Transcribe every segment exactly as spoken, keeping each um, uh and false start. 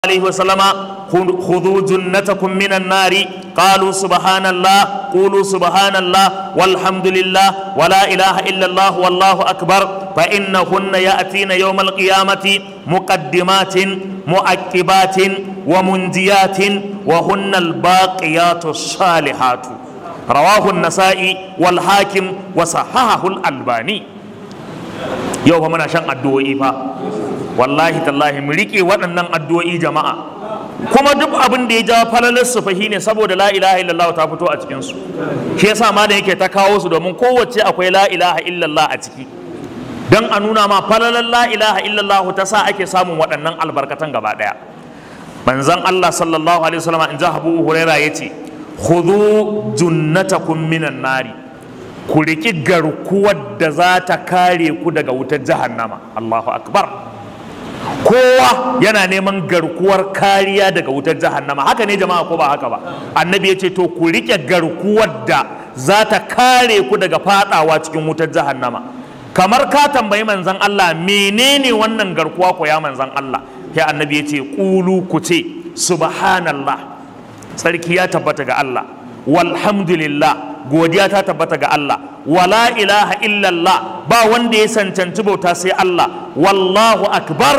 عليه وسلم خذوا جنتكم من النار قالوا سبحان الله قولوا سبحان الله والحمد لله ولا إله إلا الله والله أكبر فإنهن يأتين يوم القيامة مقدمات مؤكبات ومنجيات وهن الباقيات الصالحات رواه النسائي والحاكم وصححه الألباني يوم من شان الدوئي wallahi tallahi mu rike waɗannan addu'o'i jama'a, kuma duk abin da ya ja falalar su fahi ne saboda la ilaha illallah ta fito a cikin su. Shi yasa ma da yake ta kawo su domin kowace akwai la ilaha illallah a ciki, dan a nuna ma falalar la ilaha illallah ta sa ake samun waɗannan albarkatan gaba ɗaya. Manzon Allah sallallahu alaihi wasallam in ja Abu Huraira yace khudhu junnatakum minan nari, ku riki garkuwar da za ta kare ku daga wutar jahannama. Allahu akbar. Kowa yana neman garkuwar kariya daga wutar jahannama, haka ne jama'a ko ba haka ba? Annabi ya ce to ku rike garkuwar da za ta kare ku daga fadawa cikin wutar jahannama. Kamar ka tambayi manzon Allah menene wannan garkuwa ko ya manzon Allah, ya annabi ya ce qulu ku ce subhanallah, sarki ya tabbata ga Allah, walhamdulillah, godiya ta tabbata ga Allah, wala ilaha illallah, ba wanda ya cancanci bauta sai Allah, wallahu akbar,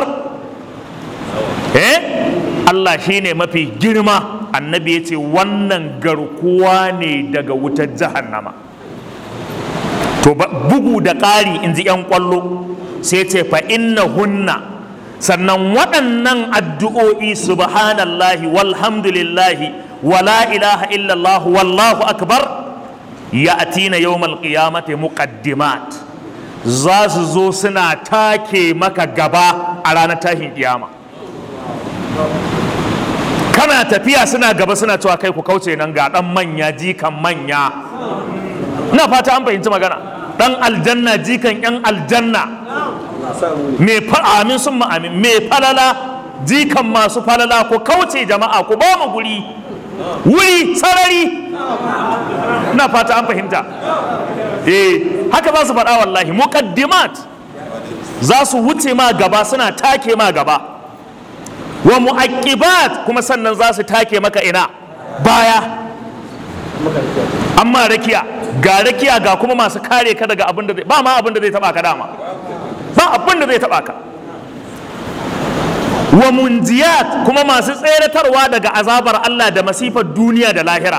eh Allah shine mafi girma. Annabi ya ce wannan garkuwa ne daga wutar jahannama. To bugu da ƙari in ji 'yan ƙwallo sai ce fa inna hunna, sannan waɗannan addu'o'i subhanallahi walhamdulillahi wala ilaha illallah wallahu akbar ya'tina yawmal qiyamati muqaddimat, za su zo suna take maka gaba a ranar tashin kiyama. Kana tafiya suna gaba suna cewa kai ku kauce nan, ga dan manya jikan manya. Ina fata an fahimci magana. Dan aljanna jikan yan aljanna, me fa amin sun amin, me falala jikan masu falala. Ku kauce jama'a, ku ba mu guri wuri sarari. Ina fata an fahimta. Eh haka za su faɗa wallahi, muqaddimat, za su wuce ma gaba suna take ma gaba, wa mu'aqibat, kuma sannan za su take maka ina baya. Amma rakiya ga rakiya ga kuma masu kare ka daga abin da zai ba ma abin da zai taba ka, dama ba abin da zai taba ka. Wa munjiyat, kuma masu tseratarwa daga azabar Allah da masifar duniya da lahira.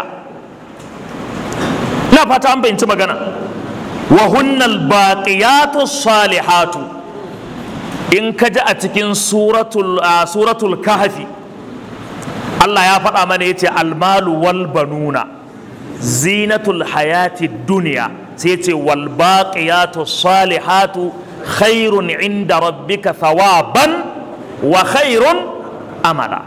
Ina fata an bayyanci magana. Wa hunnal baqiyatu salihatu, in ka ji a cikin suratul uh, suratul kahfi Allah ya faɗa mana yace almalu wal banuna zinatul hayati dunya, sai yace wal baqiyatu salihatu khairun inda rabbika thawaban wa khairun amala.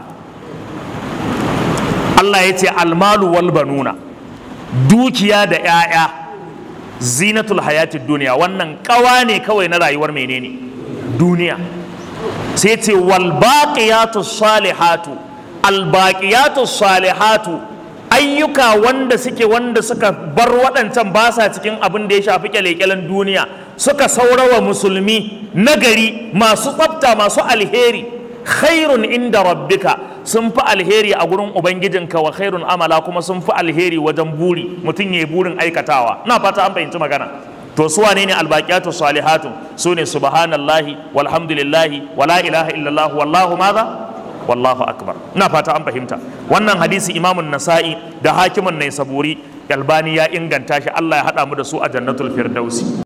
Allah ya ce almalu wal banuna, dukiya da 'ya'ya, zinatul hayatid duniya, wannan kawa ne kawai na rayuwar menene duniya. Sai ce wal baqiyatus salihatu, al baqiyatus salihatu, ayyuka wanda suke wanda suka bar waɗancan ba sa cikin abin da ya shafi kyale-kyalen duniya, suka saurawa musulmi nagari masu tsafta masu alheri, khairun inda rabbika, sun fi alheri a gurin ubangijinka, wa khairun amala, kuma sun fi alheri wajen buri, mutum ya yi burin aikatawa. Na fata an fahimci magana. To su wane ne albaqiyatu salihatu? Su ne subhanallahi walhamdulillahi wala ilaha illallah wallahu madha wallahu akbar. Ina fata an fahimta. Wannan hadisi imamun nasa'i da hakimin naisaburi Albani ya inganta shi. Allah ya haɗa mu da su a jannatul firdausi.